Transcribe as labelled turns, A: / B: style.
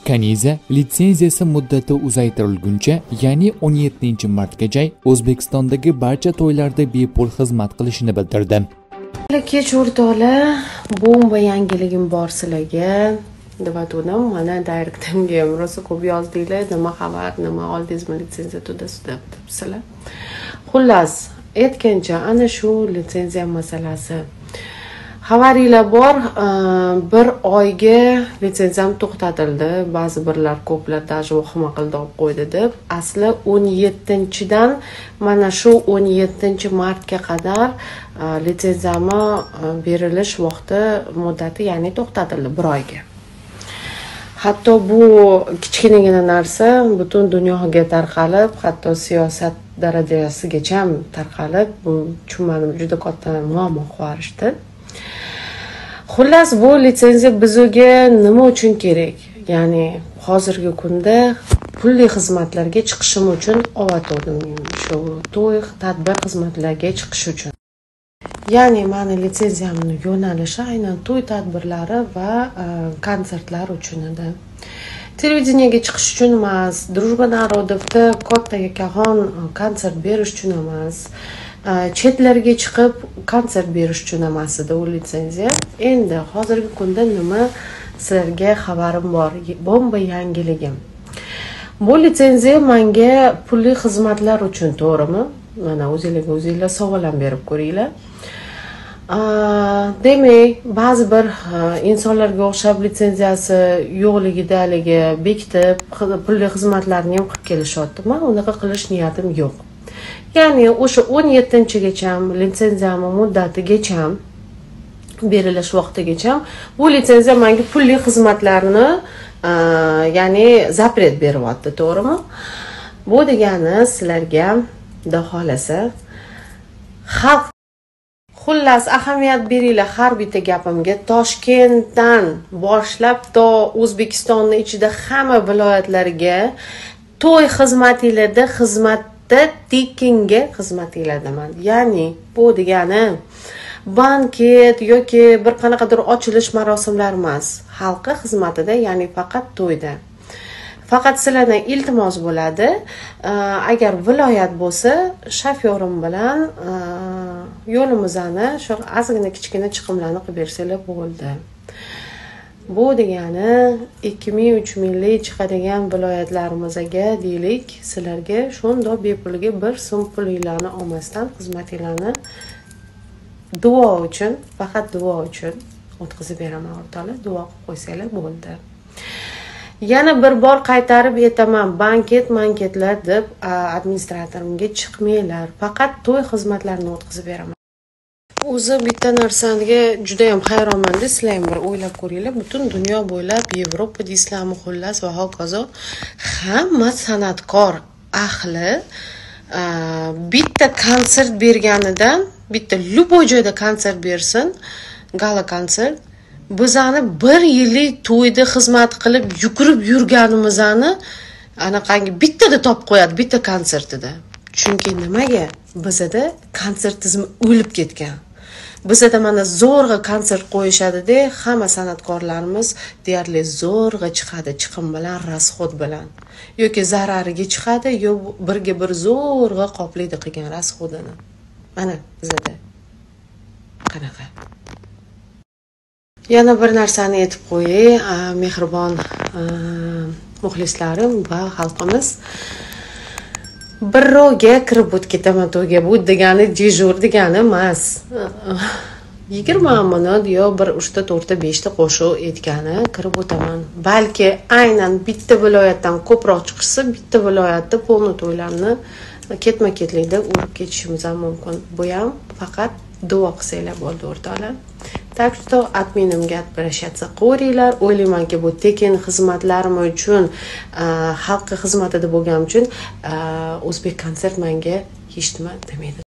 A: Kaniza litsenziyasi muddati uzaytirilguncha, ya'ni 17-martgacha O'zbekistondagi barcha to'ylarda bepul xizmat qilishini bildirdi.
B: Kech o'rtoqlar, bomba yangiligim bor sizlarga deb aytdim. Mana direktimga ham rosa ko'p yozdinglar, nima xabar, nima oldingizmi litsenziya to'dasida debsizlar. Xullas, aytgancha ana shu litsenziya masalasi. Xabaringlar bor, bir oyga litsenziyam to'xtatildi. Ba'zi birlar ko'plar даже vahima qildi olib qo'ydi deb. Asli 17-dan mana shu 17-martga qadar litsenziyami berilish vaqti muddati, ya'ni to'xtatildi bir oyga. Hatto bu kichkinagina narsa butun dunyoga tarqalib, hatto siyosat darajasigacha tarqalib, bu tushunmadim, juda katta muammo qilishdi. Xullas, bu litsenziya bizga nima uchun kerak? Ya'ni hozirgi kunda pulli xizmatlarga chiqishim uchun oldim. Shu to'y, tadbir xizmatlarga chiqish uchun. Ya'ni meni litsenziyamning yo'nalishi aynan to'y tadbirlari va konsertlar uchun edi. Televideniyega chiqish uchun emas, Družba narodovda katta yakahon konsert berish uchun emas, chetlarga chiqib konsert berish uchun emas edi u litsenziya. Endi hozirgi kunda nima sizlarga xabarim bor, bomba yangiligim. Bu litsenziya menga pulli xizmatlar uchun, to'g'rimi? Mana o'zingizlar savollar berib ko'ringlar. Demak, ba'zi bir insonlarga o'xshab litsenziyasi yo'qligidaligi bekitib, pulli xizmatlarni ham qilib kelishyapti. Men unaqa qilish niyatim yo'q. Ya'ni o'sha 17-gacha litsenziyamning muddatigacha berilish vaqtigacha bu litsenziya menga pulli xizmatlarni ya'ni zapret beryapti, to'g'rimi? Bu degani sizlarga xudo xolasa xalq. Xullas, ahamiyat beringlar har bitta gapimga. Toshkentdan boshlab to O'zbekistonning ichida hamma viloyatlarga to'y xizmatinglarda xizmatda tekinga xizmatinglardaman. Ya'ni bu degani banket yoki bir qanaqadir ochilish marosimlari emas, xalqqa xizmatida, ya'ni faqat to'yda. Faqat sizlardan iltimos bo'ladi, agar viloyat bo'lsa, shofyorim bilan yo'limizni shu ozgina kichkina chiqimlarni qilib bersanglar bo'ldi. Bu degani 2000-3000lik chiqadigan viloyatlarimizga deylik, sizlarga shunda bepulga bir so'm pulinglarni olmasdan xizmatinglarni duo uchun, faqat duo uchun o'tkazib beraman o'rtoqlar. Duo qilib qo'ysanglar bo'ldi. Yana bir bor qaytarib aytaman, manketlar deb administratorimga chiqmanglar. Faqat to'y xizmatlarini o'tkazib beraman. O'zi bitta narsaga juda ham hayronman, sizlar ham bir o'ylab ko'ringlar. Butun dunyo bo'ylab, Yevropa deysizlarmi, xullas va hokazo, hamma san'atkor ahli bitta konsert berganidan, bitta luboy joyda konsert bersin, gala konsert, bizani bir yillik to'yda xizmat qilib yugurib yurganimizni anaqangi bittada topib qo'yadi, bitta konsertida. Chunki nimaga? Bizda konsertizm o'lib ketgan. Bizda mana zo'rg'a konsert qo'yishadi-da, hamma san'atkorlarimiz deyarli zo'rg'a chiqadi, chiqim bilan, rasxod bilan. Yoki zarariga chiqadi, yo birga bir zo'rg'a qoplaydi qilgan rasxodini. Mana bizda qanaqa? Yana bir narsani aytib qo'yay, mehribon muxlislarim va xalqimiz. Birrovga kirib o'tib ketaman to'yga. Bu degani dejur degani emas. 20 minut yo bir 3-4 5 qo'shiq aytgani kirib o'taman. Balki aynan bitta viloyatdan ko'proq chiqsa, bitta viloyatda polni to'ylarni ketma-ketlikda urib ketishimiz ham mumkin. Bu ham faqat duo qilsanglar bo'ldi o'rtoqlar. Так что adminimga обращаться qo'ringlar. O'ylaymanki, bu tekin xizmatlarim uchun, xalqqa xizmatida bo'lganim uchun O'zbek konsert menga hech nima demaydi.